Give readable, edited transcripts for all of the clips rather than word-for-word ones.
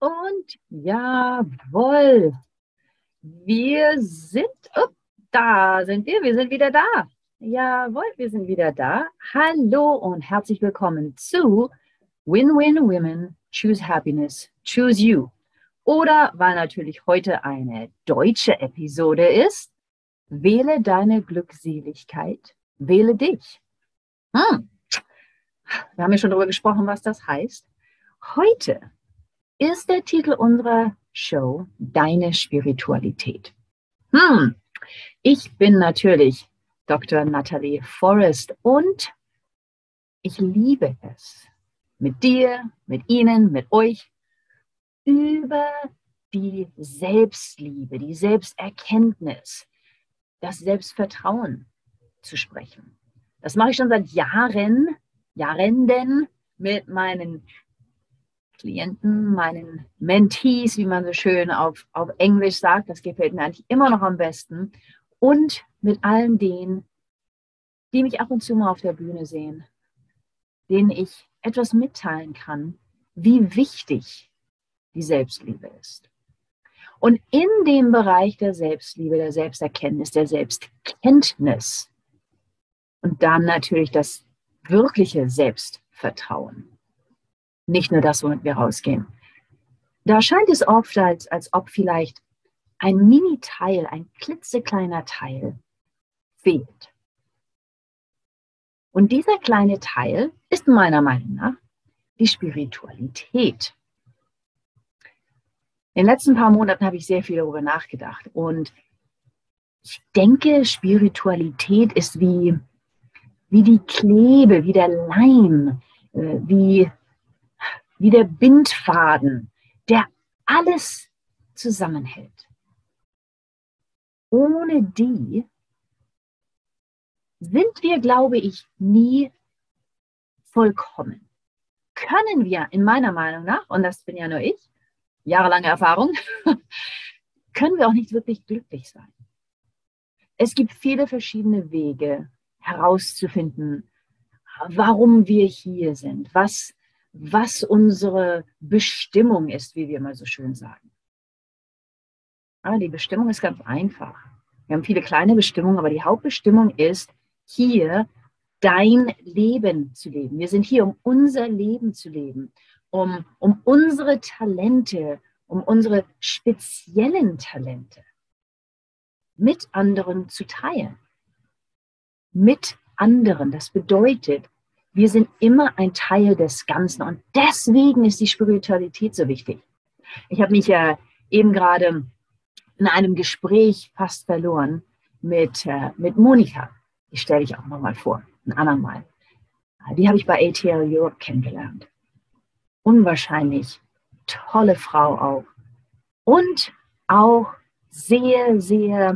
Und jawohl, da sind wir sind wieder da. Jawohl, wir sind wieder da. Hallo und herzlich willkommen zu Win-Win Women, Choose Happiness, Choose You. Oder, weil natürlich heute eine deutsche Episode ist, wähle deine Glückseligkeit, wähle dich. Wir haben ja schon darüber gesprochen, was das heißt. Heute ist der Titel unserer Show Deine Spiritualität. Ich bin natürlich Dr. Natalie Forrest und ich liebe es, mit dir, mit Ihnen, mit euch über die Selbstliebe, die Selbsterkenntnis, das Selbstvertrauen zu sprechen. Das mache ich schon seit Jahren mit meinen Klienten, meinen Mentees, wie man so schön auf Englisch sagt, das gefällt mir eigentlich immer noch am besten, und mit allen denen, die mich ab und zu mal auf der Bühne sehen, denen ich etwas mitteilen kann, wie wichtig die Selbstliebe ist. Und in dem Bereich der Selbstliebe, der Selbsterkenntnis, der Selbstkenntnis und dann natürlich das wirkliche Selbstvertrauen, nicht nur das, womit wir rausgehen. Da scheint es oft, als ob vielleicht ein Mini-Teil, ein klitzekleiner Teil fehlt. Und dieser kleine Teil ist meiner Meinung nach die Spiritualität. In den letzten paar Monaten habe ich sehr viel darüber nachgedacht. Und ich denke, Spiritualität ist wie die Klebe, wie der Leim, wie der Bindfaden, der alles zusammenhält. Ohne die sind wir, glaube ich, nie vollkommen. Können wir, in meiner Meinung nach, und das bin ja nur ich, jahrelange Erfahrung, können wir auch nicht wirklich glücklich sein. Es gibt viele verschiedene Wege herauszufinden, warum wir hier sind, was unsere Bestimmung ist, wie wir immer so schön sagen. Aber die Bestimmung ist ganz einfach. Wir haben viele kleine Bestimmungen, aber die Hauptbestimmung ist, hier dein Leben zu leben. Wir sind hier, um unser Leben zu leben, um unsere Talente, um unsere speziellen Talente mit anderen zu teilen. Mit anderen, das bedeutet, wir sind immer ein Teil des Ganzen und deswegen ist die Spiritualität so wichtig. Ich habe mich ja eben gerade in einem Gespräch fast verloren mit Monika. Die stelle ich auch nochmal vor, ein andermal. Die habe ich bei ATL Europe kennengelernt. Unwahrscheinlich tolle Frau auch. Und auch sehr, sehr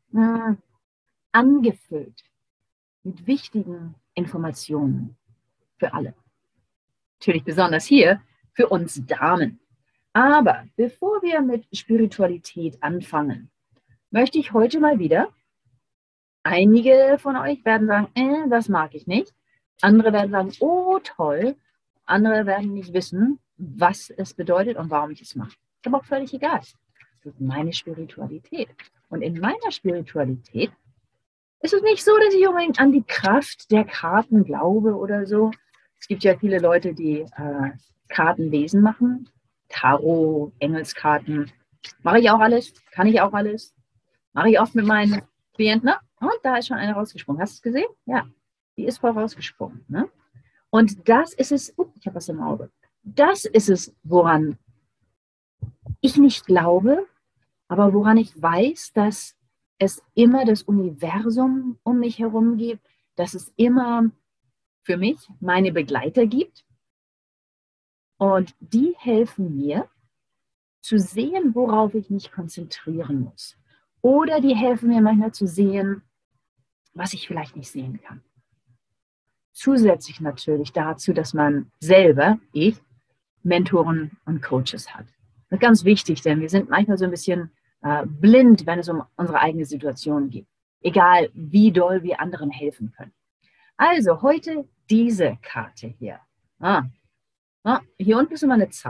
angefüllt mit wichtigen Informationen für alle. Natürlich besonders hier für uns Damen. Aber bevor wir mit Spiritualität anfangen, möchte ich heute mal wieder, einige von euch werden sagen, das mag ich nicht. Andere werden sagen, oh toll. Andere werden nicht wissen, was es bedeutet und warum ich es mache. Ist aber auch völlig egal. Das ist meine Spiritualität. Und in meiner Spiritualität ist es nicht so, dass ich unbedingt an die Kraft der Karten glaube oder so. Es gibt ja viele Leute, die Kartenlesen machen. Tarot, Engelskarten. Mache ich auch alles. Kann ich auch alles. Mache ich oft mit meinen Klienten. Und da ist schon eine rausgesprungen. Hast du es gesehen? Ja, die ist voll rausgesprungen. Ne? Und das ist es, ich habe was im Auge. Das ist es, woran ich nicht glaube, aber woran ich weiß, dass es immer das Universum um mich herum gibt, dass es immer für mich meine Begleiter gibt. Und die helfen mir zu sehen, worauf ich mich konzentrieren muss. Oder die helfen mir manchmal zu sehen, was ich vielleicht nicht sehen kann. Zusätzlich natürlich dazu, dass man selber, ich, Mentoren und Coaches hat. Das ist ganz wichtig, denn wir sind manchmal so ein bisschen blind, wenn es um unsere eigene Situation geht. Egal, wie doll wir anderen helfen können. Also heute diese Karte hier. Hier unten ist immer eine Zahl.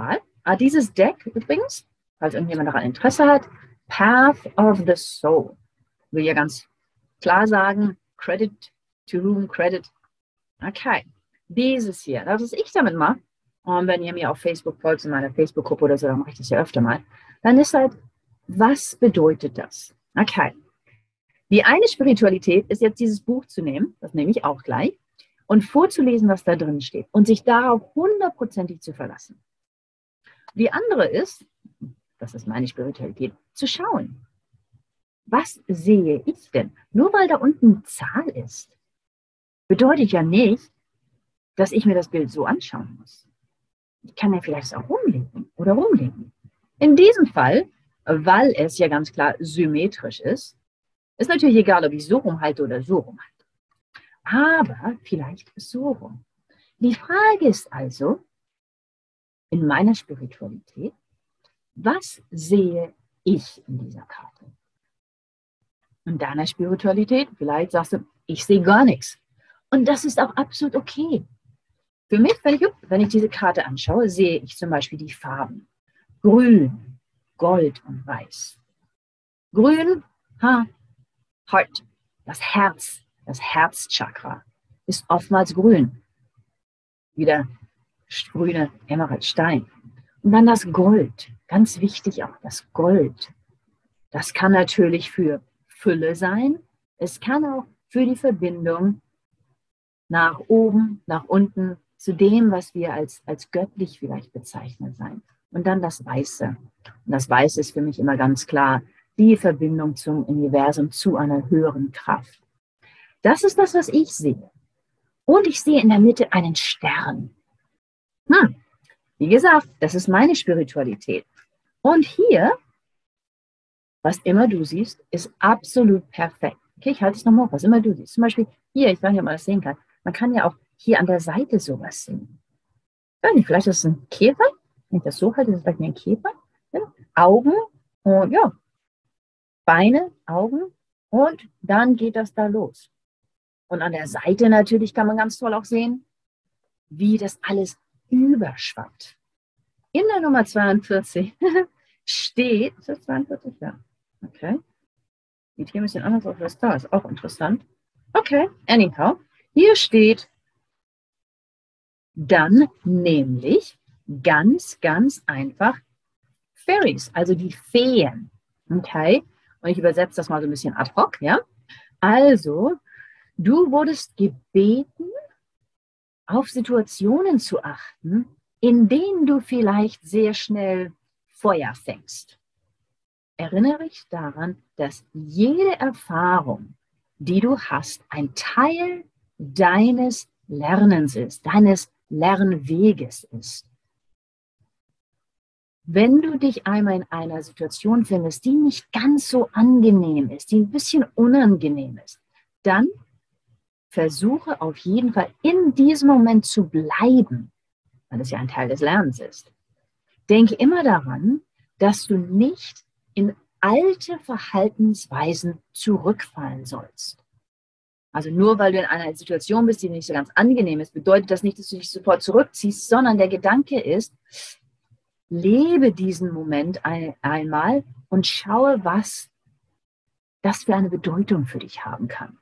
Dieses Deck übrigens, falls irgendjemand daran Interesse hat, Path of the Soul. Ich will ja ganz klar sagen, Credit to whom credit. Okay, dieses hier, das was ich damit mache, und wenn ihr mir auf Facebook folgt, in meiner Facebook-Gruppe oder so, dann mache ich das ja öfter mal, dann ist halt, was bedeutet das? Okay, die eine Spiritualität ist jetzt dieses Buch zu nehmen, das nehme ich auch gleich, und vorzulesen, was da drin steht und sich darauf hundertprozentig zu verlassen. Die andere ist, das ist meine Spiritualität, zu schauen. Was sehe ich denn? Nur weil da unten eine Zahl ist, bedeutet ja nicht, dass ich mir das Bild so anschauen muss. Ich kann ja vielleicht auch rumlegen oder rumlegen. In diesem Fall, weil es ja ganz klar symmetrisch ist natürlich egal, ob ich so rumhalte oder so rumhalte. Aber vielleicht so rum. Die Frage ist also, in meiner Spiritualität, was sehe ich in dieser Karte? In deiner Spiritualität, vielleicht sagst du, ich sehe gar nichts. Und das ist auch absolut okay. Für mich, wenn ich diese Karte anschaue, sehe ich zum Beispiel die Farben. Grün, Gold und Weiß. Grün, Heart, das Herz, das Herzchakra ist oftmals grün. Wieder grüne Emeraldstein. Und dann das Gold, ganz wichtig auch das Gold. Das kann natürlich für Fülle sein. Es kann auch für die Verbindung nach oben, nach unten, zu dem, was wir als göttlich vielleicht bezeichnen sein. Und dann das Weiße. Und das Weiße ist für mich immer ganz klar die Verbindung zum Universum, zu einer höheren Kraft. Das ist das, was ich sehe. Und ich sehe in der Mitte einen Stern. Wie gesagt, das ist meine Spiritualität. Und hier, was immer du siehst, ist absolut perfekt. Okay, ich halte es nochmal hoch, was immer du siehst. Zum Beispiel hier, ich weiß nicht, ob man das sehen kann. Man kann ja auch hier an der Seite sowas sehen. Ich weiß nicht, vielleicht ist es ein Käfer. Wenn ich das so halte, ist es vielleicht ein Käfer. Ja? Augen und ja, Beine, Augen und dann geht das da los. Und an der Seite natürlich kann man ganz toll auch sehen, wie das alles überschwappt. In der Nummer 42 steht, ist das 42? Ja. Okay. Sieht hier ein bisschen anders aus als da, ist auch interessant. Okay, anyhow. Hier steht dann nämlich ganz, ganz einfach Fairies, also die Feen. Okay, und ich übersetze das mal so ein bisschen ad hoc, ja. Also, du wurdest gebeten, auf Situationen zu achten, in denen du vielleicht sehr schnell Feuer fängst. Erinnere dich daran, dass jede Erfahrung, die du hast, ein Teil deines Lernens ist, deines Lernweges ist. Wenn du dich einmal in einer Situation findest, die nicht ganz so angenehm ist, die ein bisschen unangenehm ist, dann versuche auf jeden Fall in diesem Moment zu bleiben, weil es ja ein Teil des Lernens ist. Denke immer daran, dass du nicht in alte Verhaltensweisen zurückfallen sollst. Also nur weil du in einer Situation bist, die nicht so ganz angenehm ist, bedeutet das nicht, dass du dich sofort zurückziehst, sondern der Gedanke ist, lebe diesen Moment einmal und schaue, was das für eine Bedeutung für dich haben kann.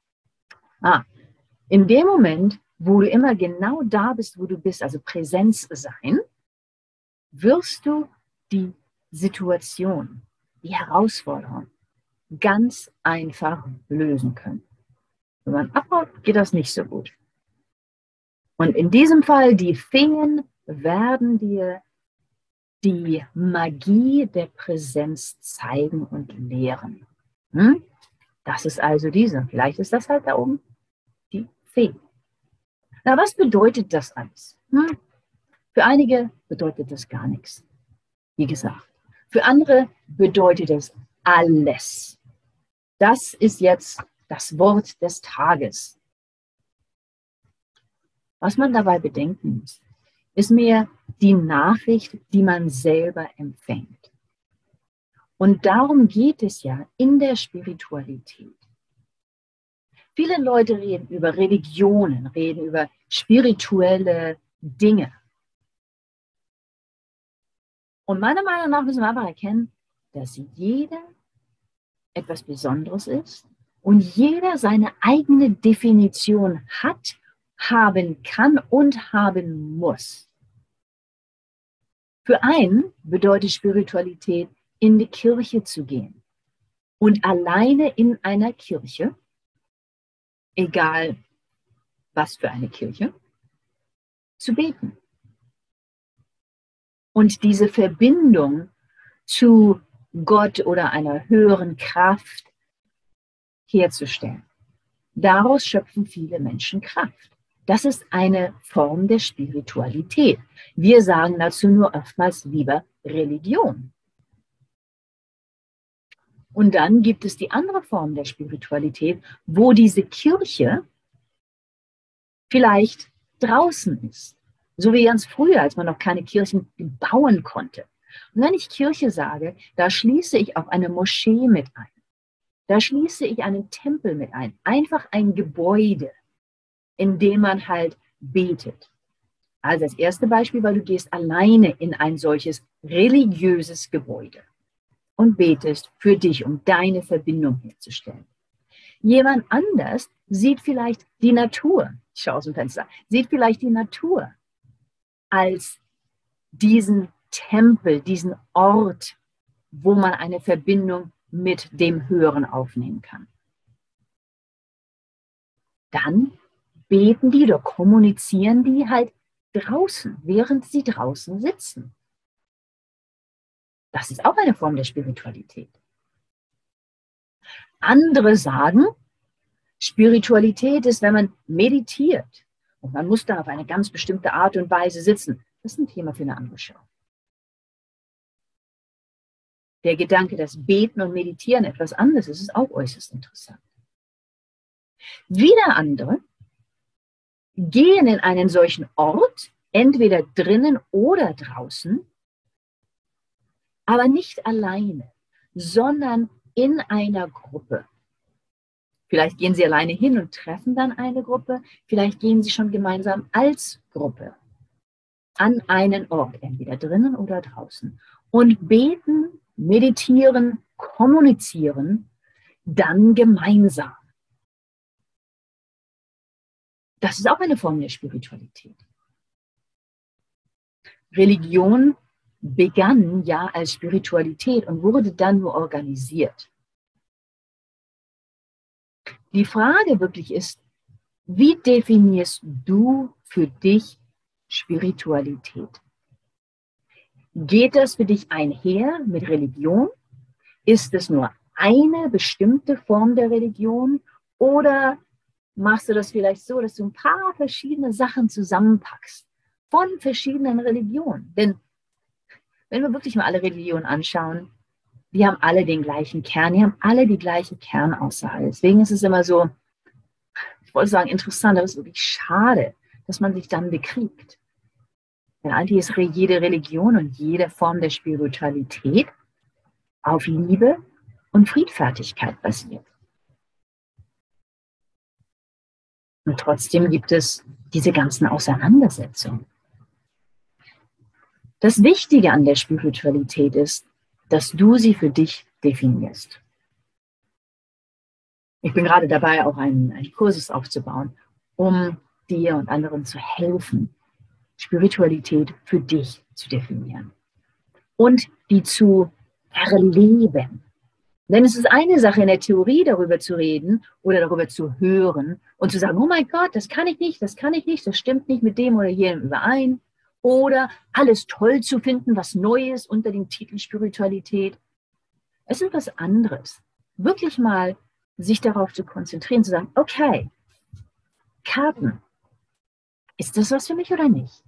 In dem Moment, wo du immer genau da bist, wo du bist, also Präsenz sein, wirst du die Situation, die Herausforderung ganz einfach lösen können. Wenn man abhaut, geht das nicht so gut. Und in diesem Fall, die Feen werden dir die Magie der Präsenz zeigen und lehren. Das ist also diese. Vielleicht ist das halt da oben die Fee. Na, was bedeutet das alles? Für einige bedeutet das gar nichts. Wie gesagt. Für andere bedeutet es alles. Das ist jetzt das Wort des Tages. Was man dabei bedenken muss, ist mehr die Nachricht, die man selber empfängt. Und darum geht es ja in der Spiritualität. Viele Leute reden über Religionen, reden über spirituelle Dinge. Und meiner Meinung nach müssen wir einfach erkennen, dass jeder etwas Besonderes ist und jeder seine eigene Definition hat, haben kann und haben muss. Für einen bedeutet Spiritualität, in die Kirche zu gehen und alleine in einer Kirche, egal was für eine Kirche, zu beten. Und diese Verbindung zu Gott oder einer höheren Kraft herzustellen. Daraus schöpfen viele Menschen Kraft. Das ist eine Form der Spiritualität. Wir sagen dazu nur oftmals lieber Religion. Und dann gibt es die andere Form der Spiritualität, wo diese Kirche vielleicht draußen ist. So wie ganz früher, als man noch keine Kirchen bauen konnte. Und wenn ich Kirche sage, da schließe ich auch eine Moschee mit ein. Da schließe ich einen Tempel mit ein. Einfach ein Gebäude, in dem man halt betet. Also das erste Beispiel, weil du gehst alleine in ein solches religiöses Gebäude und betest für dich, um deine Verbindung herzustellen. Jemand anders sieht vielleicht die Natur, ich schaue aus dem Fenster, sieht vielleicht die Natur als diesen Tempel, diesen Ort, wo man eine Verbindung mit dem Höheren aufnehmen kann. Dann beten die oder kommunizieren die halt draußen, während sie draußen sitzen. Das ist auch eine Form der Spiritualität. Andere sagen, Spiritualität ist, wenn man meditiert und man muss dann auf eine ganz bestimmte Art und Weise sitzen. Das ist ein Thema für eine andere Show. Der Gedanke, dass Beten und Meditieren etwas anderes ist, ist auch äußerst interessant. Wieder andere gehen in einen solchen Ort, entweder drinnen oder draußen, aber nicht alleine, sondern in einer Gruppe. Vielleicht gehen sie alleine hin und treffen dann eine Gruppe, vielleicht gehen sie schon gemeinsam als Gruppe an einen Ort, entweder drinnen oder draußen, und beten, meditieren, kommunizieren dann gemeinsam. Das ist auch eine Form der Spiritualität. Religion begann ja als Spiritualität und wurde dann nur organisiert. Die Frage wirklich ist, wie definierst du für dich Spiritualität? Geht das für dich einher mit Religion? Ist es nur eine bestimmte Form der Religion oder machst du das vielleicht so, dass du ein paar verschiedene Sachen zusammenpackst von verschiedenen Religionen? Denn wenn wir wirklich mal alle Religionen anschauen, die haben alle den gleichen Kern, die haben alle die gleiche Kernaussage. Deswegen ist es immer so, ich wollte sagen interessant, aber es ist wirklich schade, dass man sich dann bekriegt. Denn eigentlich ist jede Religion und jede Form der Spiritualität auf Liebe und Friedfertigkeit basiert. Und trotzdem gibt es diese ganzen Auseinandersetzungen. Das Wichtige an der Spiritualität ist, dass du sie für dich definierst. Ich bin gerade dabei, auch einen Kurses aufzubauen, um dir und anderen zu helfen, Spiritualität für dich zu definieren und die zu erleben. Denn es ist eine Sache, in der Theorie darüber zu reden oder darüber zu hören und zu sagen, oh mein Gott, das kann ich nicht, das kann ich nicht, das stimmt nicht mit dem oder jenem überein. Oder alles toll zu finden, was Neues unter dem Titel Spiritualität. Es ist etwas anderes. Wirklich mal sich darauf zu konzentrieren, zu sagen, okay, Karten, ist das was für mich oder nicht?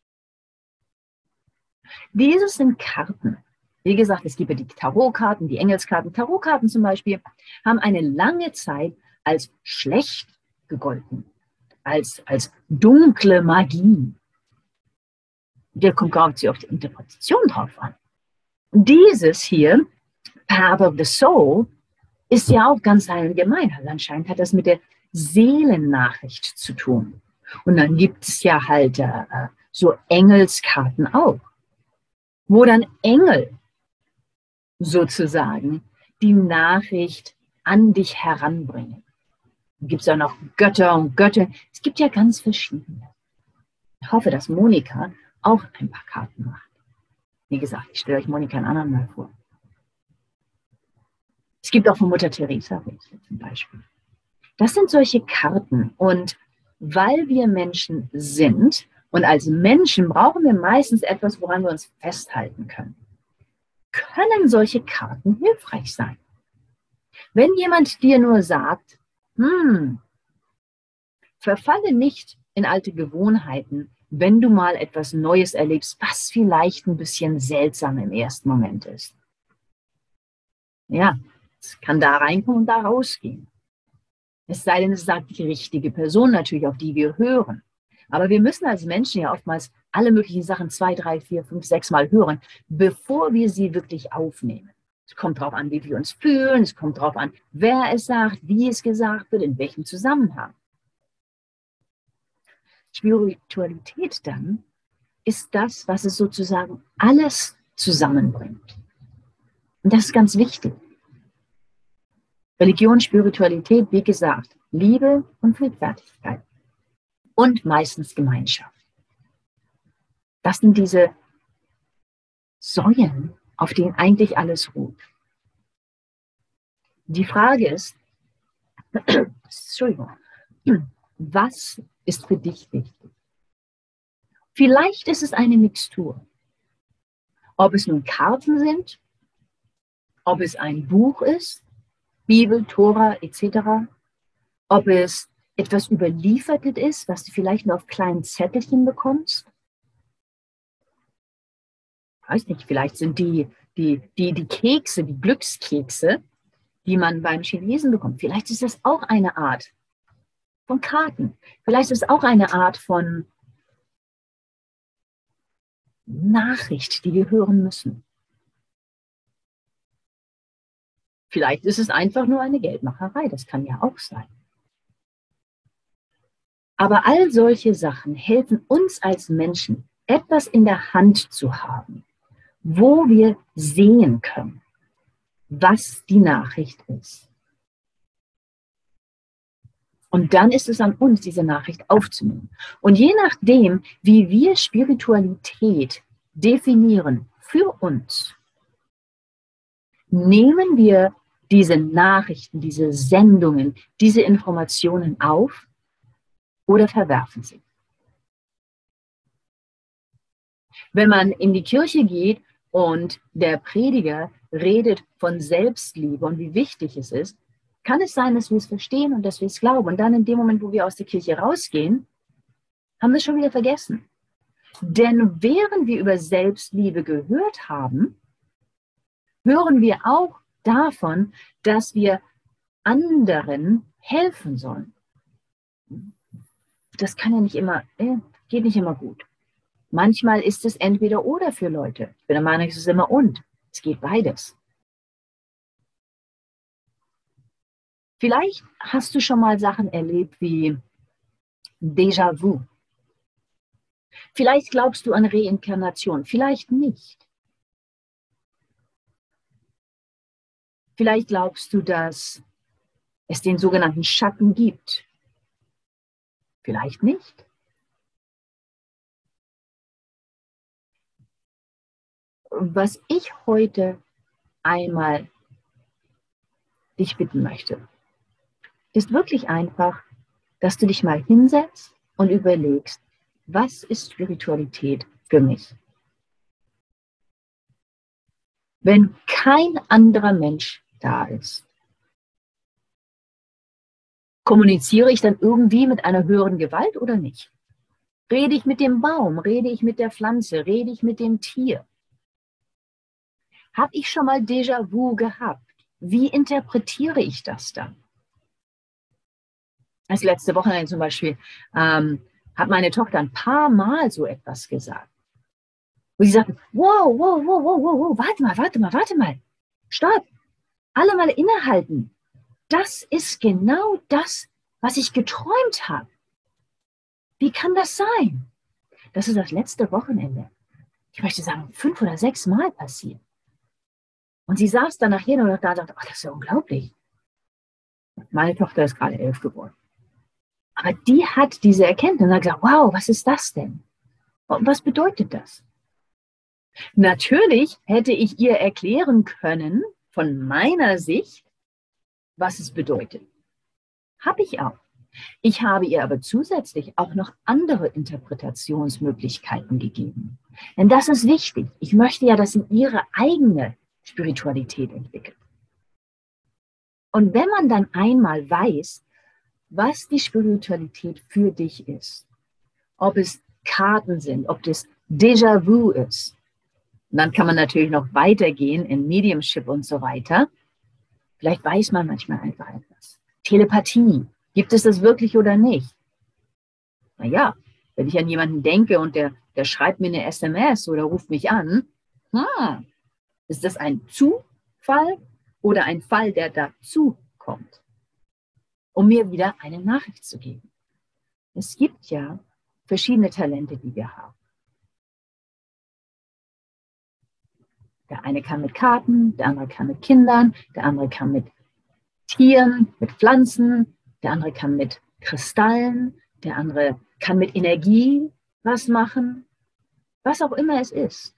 Dieses sind Karten. Wie gesagt, es gibt ja die Tarotkarten, die Engelskarten. Tarotkarten zum Beispiel haben eine lange Zeit als schlecht gegolten, als dunkle Magie. Der kommt gar nicht auf die Interpretation drauf an. Dieses hier, Path of the Soul, ist ja auch ganz allgemein. Also anscheinend hat das mit der Seelennachricht zu tun. Und dann gibt es ja halt so Engelskarten auch. wo dann Engel sozusagen die Nachricht an dich heranbringen. Dann gibt es ja noch Götter und Göttinnen. Es gibt ja ganz verschiedene. Ich hoffe, dass Monika auch ein paar Karten macht. Wie gesagt, ich stelle euch Monika einen anderen mal vor. Es gibt auch von Mutter Teresa zum Beispiel. Das sind solche Karten. Und weil wir Menschen sind und als Menschen brauchen wir meistens etwas, woran wir uns festhalten können, können solche Karten hilfreich sein. Wenn jemand dir nur sagt, verfalle nicht in alte Gewohnheiten, wenn du mal etwas Neues erlebst, was vielleicht ein bisschen seltsam im ersten Moment ist. Ja, es kann da reinkommen und da rausgehen. Es sei denn, es sagt die richtige Person natürlich, auf die wir hören. Aber wir müssen als Menschen ja oftmals alle möglichen Sachen 2, 3, 4, 5, 6 Mal hören, bevor wir sie wirklich aufnehmen. Es kommt darauf an, wie wir uns fühlen. Es kommt darauf an, wer es sagt, wie es gesagt wird, in welchem Zusammenhang. Spiritualität dann ist das, was es sozusagen alles zusammenbringt. Und das ist ganz wichtig. Religion, Spiritualität, wie gesagt, Liebe und Friedfertigkeit. Und meistens Gemeinschaft. Das sind diese Säulen, auf denen eigentlich alles ruht. Die Frage ist, Entschuldigung, was ist für dich wichtig? Vielleicht ist es eine Mixtur. Ob es nun Karten sind, ob es ein Buch ist, Bibel, Tora etc., ob es etwas Überliefertes ist, was du vielleicht nur auf kleinen Zettelchen bekommst. Ich weiß nicht, vielleicht sind die Kekse, die Glückskekse, die man beim Chinesen bekommt. Vielleicht ist das auch eine Art von Karten. Vielleicht ist es auch eine Art von Nachricht, die wir hören müssen. Vielleicht ist es einfach nur eine Geldmacherei, das kann ja auch sein. Aber all solche Sachen helfen uns als Menschen, etwas in der Hand zu haben, wo wir sehen können, was die Nachricht ist. Und dann ist es an uns, diese Nachricht aufzunehmen. Und je nachdem, wie wir Spiritualität definieren für uns, nehmen wir diese Nachrichten, diese Sendungen, diese Informationen auf oder verwerfen sie. Wenn man in die Kirche geht und der Prediger redet von Selbstliebe und wie wichtig es ist, kann es sein, dass wir es verstehen und dass wir es glauben. Und dann in dem Moment, wo wir aus der Kirche rausgehen, haben wir es schon wieder vergessen. Denn während wir über Selbstliebe gehört haben, hören wir auch davon, dass wir anderen helfen sollen. Das kann ja nicht immer, geht nicht immer gut. Manchmal ist es entweder oder für Leute. Ich bin der Meinung, es ist immer und. Es geht beides. Vielleicht hast du schon mal Sachen erlebt wie Déjà-vu. Vielleicht glaubst du an Reinkarnation, vielleicht nicht. Vielleicht glaubst du, dass es den sogenannten Schatten gibt. Vielleicht nicht. Was ich heute einmal dich bitten möchte, ist wirklich einfach, dass du dich mal hinsetzt und überlegst, was ist Spiritualität für mich? Wenn kein anderer Mensch da ist, kommuniziere ich dann irgendwie mit einer höheren Gewalt oder nicht? Rede ich mit dem Baum? Rede ich mit der Pflanze? Rede ich mit dem Tier? Habe ich schon mal Déjà-vu gehabt? Wie interpretiere ich das dann? Als letzte Woche zum Beispiel hat meine Tochter ein paar Mal so etwas gesagt. Wo sie sagten, wow, warte mal, stopp, alle mal innehalten. Das ist genau das, was ich geträumt habe. Wie kann das sein? Das ist das letzte Wochenende. ich möchte sagen, 5 oder 6 Mal passiert. Und sie saß dann nachher nur noch da und sagte, ach, das ist ja unglaublich. Meine Tochter ist gerade 11 geworden. Aber die hat diese Erkenntnis und hat gesagt, wow, was ist das denn? Und was bedeutet das? Natürlich hätte ich ihr erklären können, von meiner Sicht, was es bedeutet. Habe ich auch. Ich habe ihr aber zusätzlich auch noch andere Interpretationsmöglichkeiten gegeben. Denn das ist wichtig. Ich möchte ja, dass sie ihre eigene Spiritualität entwickelt. Und wenn man dann einmal weiß, was die Spiritualität für dich ist, ob es Karten sind, ob das Déjà-vu ist, und dann kann man natürlich noch weitergehen in Mediumship und so weiter. Vielleicht weiß man manchmal einfach etwas. Telepathie, gibt es das wirklich oder nicht? Naja, wenn ich an jemanden denke und der schreibt mir eine SMS oder ruft mich an, ist das ein Zufall oder ein Fall, der dazu kommt, um mir wieder eine Nachricht zu geben? Es gibt ja verschiedene Talente, die wir haben. Der eine kann mit Karten, der andere kann mit Kindern, der andere kann mit Tieren, mit Pflanzen, der andere kann mit Kristallen, der andere kann mit Energie was machen, was auch immer es ist.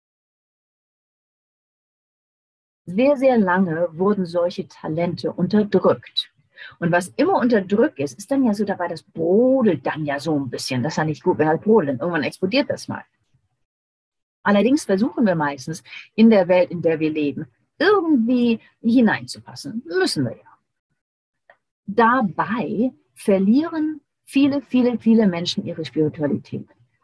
Sehr, sehr lange wurden solche Talente unterdrückt. Und was immer unterdrückt ist, ist dann ja so dabei, das brodelt dann ja so ein bisschen. Das ist ja nicht gut, wenn halt brodelt. Irgendwann explodiert das mal. Allerdings versuchen wir meistens in der Welt, in der wir leben, irgendwie hineinzupassen. Müssen wir ja. Dabei verlieren viele, viele, viele Menschen ihre Spiritualität.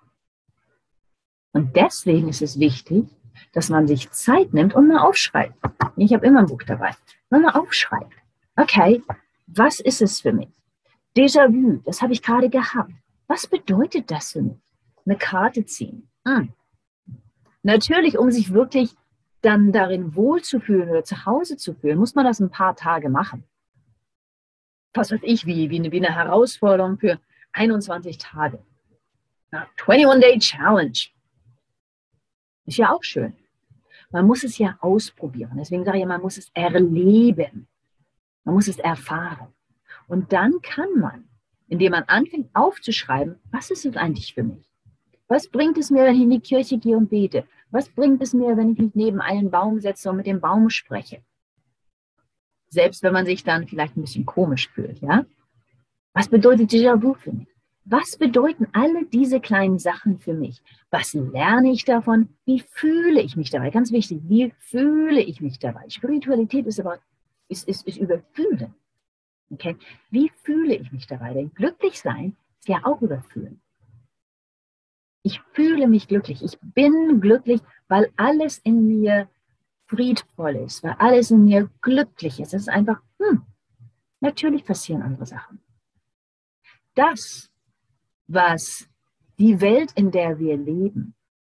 Und deswegen ist es wichtig, dass man sich Zeit nimmt und mal aufschreibt. Ich habe immer ein Buch dabei. Wenn man aufschreibt, okay, was ist es für mich? Déjà-vu, das habe ich gerade gehabt. Was bedeutet das für mich? Eine Karte ziehen. Natürlich, um sich wirklich dann darin wohlzufühlen oder zu Hause zu fühlen, muss man das ein paar Tage machen. Was weiß ich, wie eine Herausforderung für 21 Tage. 21-Day Challenge. Ist ja auch schön. Man muss es ja ausprobieren. Deswegen sage ich ja, man muss es erleben. Man muss es erfahren. Und dann kann man, indem man anfängt aufzuschreiben, was ist es eigentlich für mich? Was bringt es mir, wenn ich in die Kirche gehe und bete? Was bringt es mir, wenn ich mich neben einen Baum setze und mit dem Baum spreche? Selbst wenn man sich dann vielleicht ein bisschen komisch fühlt, ja? Was bedeutet Déjà-vu für mich? Was bedeuten alle diese kleinen Sachen für mich? Was lerne ich davon? Wie fühle ich mich dabei? Ganz wichtig, wie fühle ich mich dabei? Spiritualität ist aber ist überfühlen. Okay? Wie fühle ich mich dabei? Denn glücklich sein ist ja auch überfühlen. Ich fühle mich glücklich. Ich bin glücklich, weil alles in mir friedvoll ist, weil alles in mir glücklich ist. Es ist einfach, natürlich passieren andere Sachen. Das, was die Welt, in der wir leben,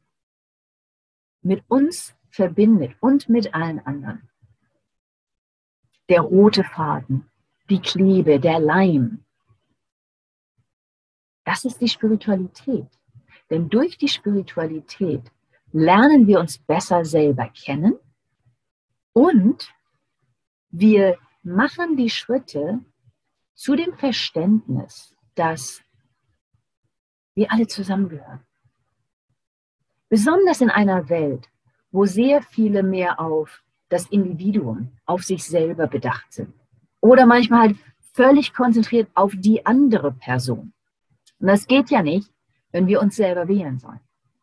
mit uns verbindet und mit allen anderen. Der rote Faden, die Klebe, der Leim. Das ist die Spiritualität. Denn durch die Spiritualität lernen wir uns besser selber kennen und wir machen die Schritte zu dem Verständnis, dass wir alle zusammengehören. Besonders in einer Welt, wo sehr viele mehr auf das Individuum, auf sich selber bedacht sind. Oder manchmal halt völlig konzentriert auf die andere Person. Und das geht ja nicht, wenn wir uns selber wählen sollen.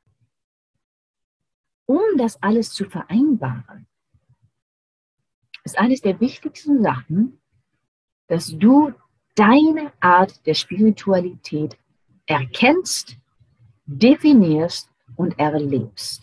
Um das alles zu vereinbaren, ist eines der wichtigsten Sachen, dass du deine Art der Spiritualität erkennst, definierst und erlebst.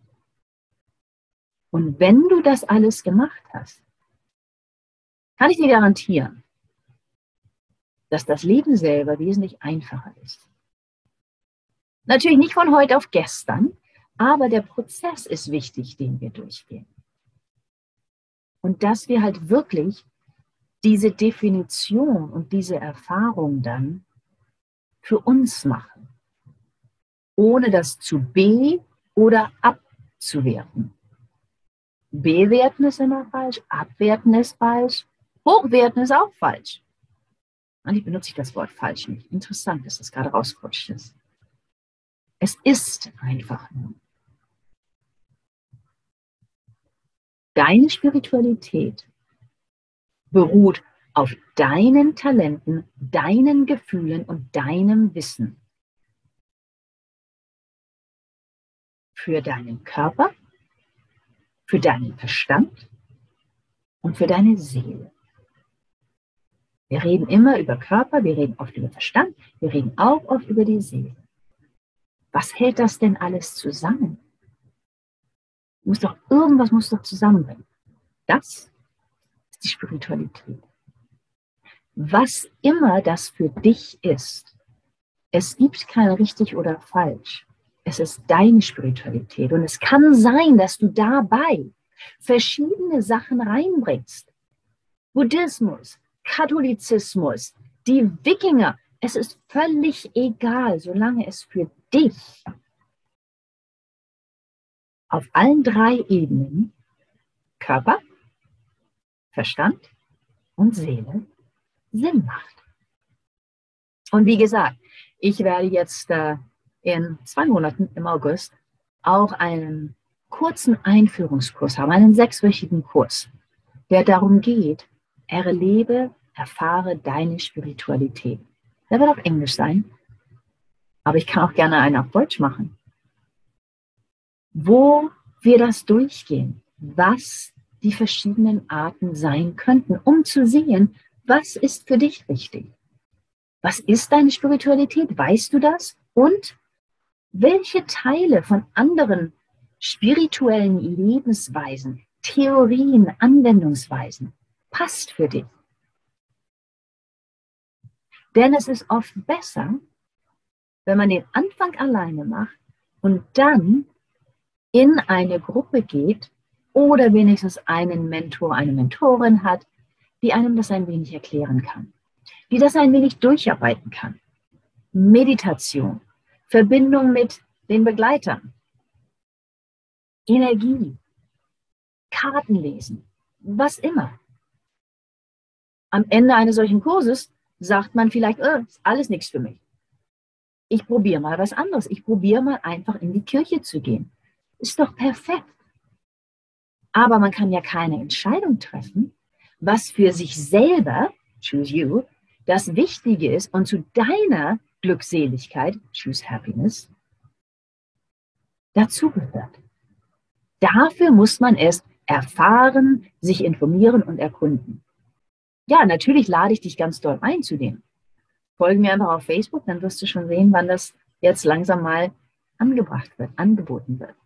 Und wenn du das alles gemacht hast, kann ich dir garantieren, dass das Leben selber wesentlich einfacher ist. Natürlich nicht von heute auf gestern, aber der Prozess ist wichtig, den wir durchgehen. Und dass wir halt wirklich diese Definition und diese Erfahrung dann für uns machen, ohne das zu oder abzuwerten. Bewerten ist immer falsch, abwerten ist falsch, hochwerten ist auch falsch. Eigentlich benutze ich das Wort falsch nicht. Interessant, dass das gerade rausgerutscht ist. Es ist einfach nur. Deine Spiritualität beruht auf deinen Talenten, deinen Gefühlen und deinem Wissen. Für deinen Körper, für deinen Verstand und für deine Seele. Wir reden immer über Körper, wir reden oft über Verstand, wir reden auch oft über die Seele. Was hält das denn alles zusammen? Irgendwas muss doch zusammenbringen. Das ist die Spiritualität. Was immer das für dich ist, es gibt kein richtig oder falsch. Es ist deine Spiritualität. Und es kann sein, dass du dabei verschiedene Sachen reinbringst. Buddhismus, Katholizismus, die Wikinger. Es ist völlig egal, solange es für dich auf allen 3 Ebenen, Körper, Verstand und Seele, Sinn macht. Und wie gesagt, ich werde jetzt in 2 Monaten im August auch einen kurzen Einführungskurs haben, einen 6-wöchigen Kurs, der darum geht, erfahre deine Spiritualität. Der wird auf Englisch sein, aber ich kann auch gerne einen auf Deutsch machen, wo wir das durchgehen, was die verschiedenen Arten sein könnten, um zu sehen, was ist für dich richtig. Was ist deine Spiritualität? Weißt du das? Und welche Teile von anderen spirituellen Lebensweisen, Theorien, Anwendungsweisen passt für dich? Denn es ist oft besser, wenn man den Anfang alleine macht und dann in eine Gruppe geht oder wenigstens einen Mentor, eine Mentorin hat, die einem das ein wenig erklären kann, die das ein wenig durcharbeiten kann. Meditation, Verbindung mit den Begleitern, Energie, Kartenlesen, was immer. Am Ende eines solchen Kurses sagt man vielleicht, ist alles nichts für mich. Ich probiere mal was anderes. Ich probiere mal einfach in die Kirche zu gehen. Ist doch perfekt. Aber man kann ja keine Entscheidung treffen, was für sich selber, choose you, das Wichtige ist und zu deiner Glückseligkeit, choose happiness, dazugehört. Dafür muss man es erfahren, sich informieren und erkunden. Ja, natürlich lade ich dich ganz doll ein zu dem. Folge mir einfach auf Facebook, dann wirst du schon sehen, wann das jetzt langsam mal angebracht wird, angeboten wird.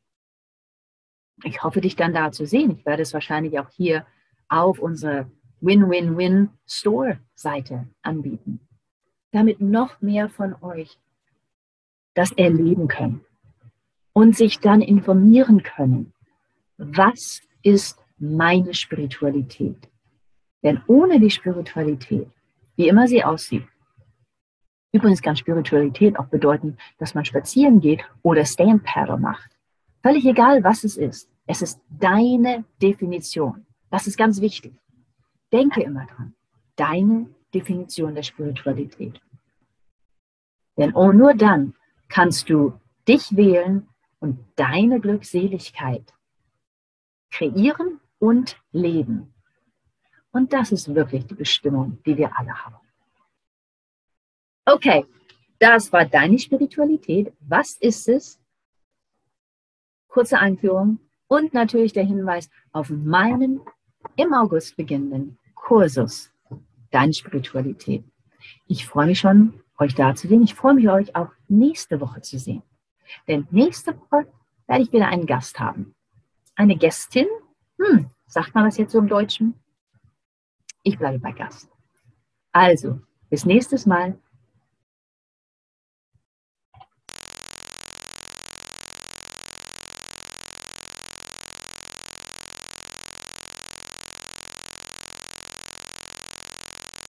Ich hoffe, dich dann da zu sehen. Ich werde es wahrscheinlich auch hier auf unserer Win-Win-Win-Store-Seite anbieten, damit noch mehr von euch das erleben können und sich dann informieren können, was ist meine Spiritualität? Denn ohne die Spiritualität, wie immer sie aussieht, übrigens kann Spiritualität auch bedeuten, dass man spazieren geht oder Stand-Paddle macht. Völlig egal, was es ist deine Definition. Das ist ganz wichtig. Denke immer dran, deine Definition der Spiritualität. Denn nur dann kannst du dich wählen und deine Glückseligkeit kreieren und leben. Und das ist wirklich die Bestimmung, die wir alle haben. Okay, das war deine Spiritualität. Was ist es? Kurze Einführung und natürlich der Hinweis auf meinen im August beginnenden Kursus, deine Spiritualität. Ich freue mich schon, euch da zu sehen. Ich freue mich, euch auch nächste Woche zu sehen. Denn nächste Woche werde ich wieder einen Gast haben. Eine Gästin, sagt man das jetzt so im Deutschen? Ich bleibe bei Gast. Also, bis nächstes Mal.